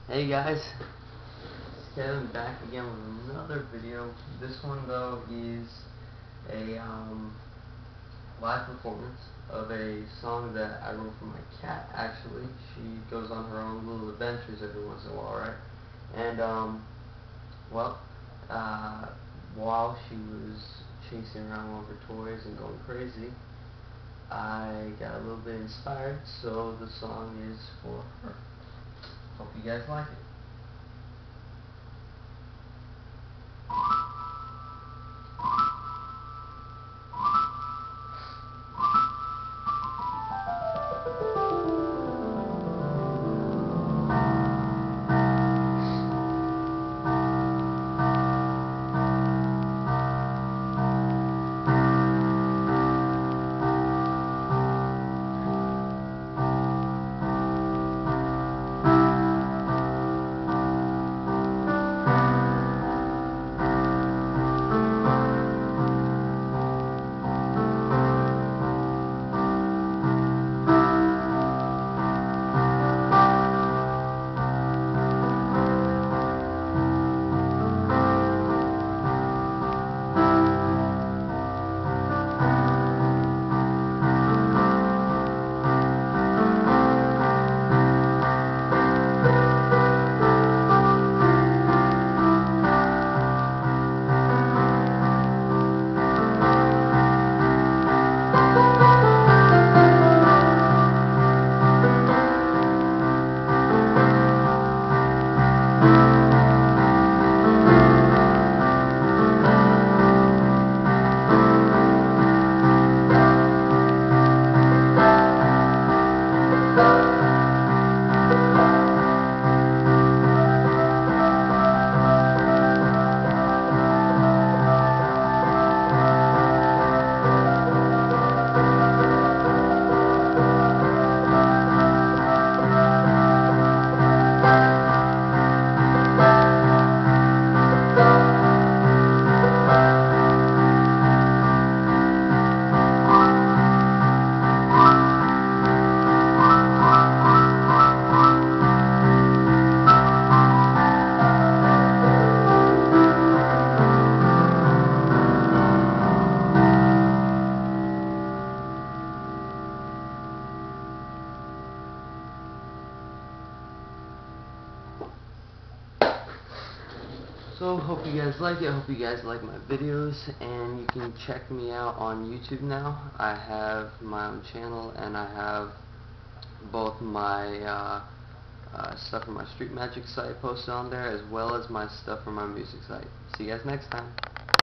Hey guys, it's Kevin back again with another video. This one though is a live performance of a song that I wrote for my cat. Actually, she goes on her own little adventures every once in a while, right? And well, while she was chasing around all her toys and going crazy, I got a little bit inspired, so the song is for her. Hope you guys like it. So, hope you guys like it. Hope you guys like my videos, and you can check me out on YouTube now. I have my own channel, and I have both my stuff from my Street Magic site posted on there, as well as my stuff from my music site. See you guys next time.